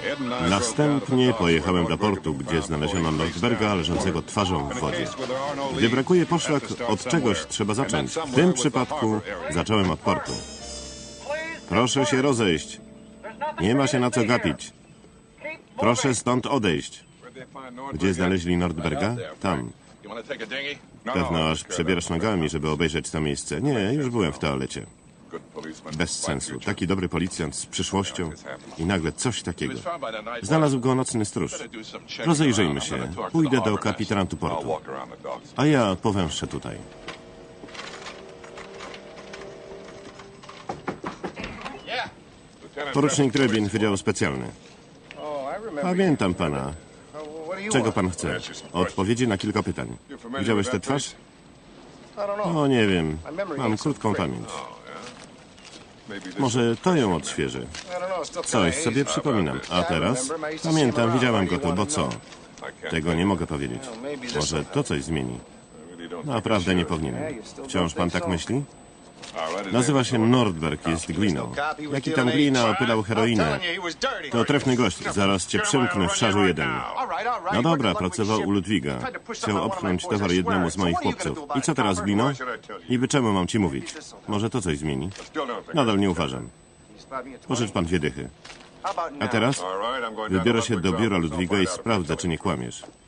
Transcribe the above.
Następnie pojechałem do portu, gdzie znaleziono Nordberga leżącego twarzą w wodzie. Gdy brakuje poszlak, od czegoś trzeba zacząć. W tym przypadku zacząłem od portu. Proszę się rozejść. Nie ma się na co gapić. Proszę stąd odejść. Gdzie znaleźli Nordberga? Tam. Pewno aż przebierasz nogami, żeby obejrzeć to miejsce. Nie, już byłem w toalecie. Bez sensu. Taki dobry policjant z przyszłością i nagle coś takiego. Znalazł go nocny stróż. Rozejrzyjmy się. Pójdę do kapitanatu portu. A ja powęszę tutaj. Porucznik Rybin, Wydział Specjalny. Pamiętam pana. Czego pan chce? Odpowiedzi na kilka pytań. Widziałeś tę twarz? O, nie wiem. Mam krótką pamięć. Może to ją odświeży. Coś sobie przypominam. A teraz? Pamiętam, widziałem go tu, bo co? Tego nie mogę powiedzieć. Może to coś zmieni. Naprawdę nie powinienem. Wciąż pan tak myśli? Nazywa się Nordberg, jest gliną. Jaki tam glina opylał heroinę? To trefny gość, zaraz cię przymknę w szarzu jeden. No dobra, pracował u Ludwiga. Chciał opchnąć towar jednemu z moich chłopców. I co teraz, glino? Niby czemu mam ci mówić? Może to coś zmieni? Nadal nie uważam. Pożycz pan 2 dychy. A teraz? Wybiorę się do biura Ludwiga i sprawdzę, czy nie kłamiesz.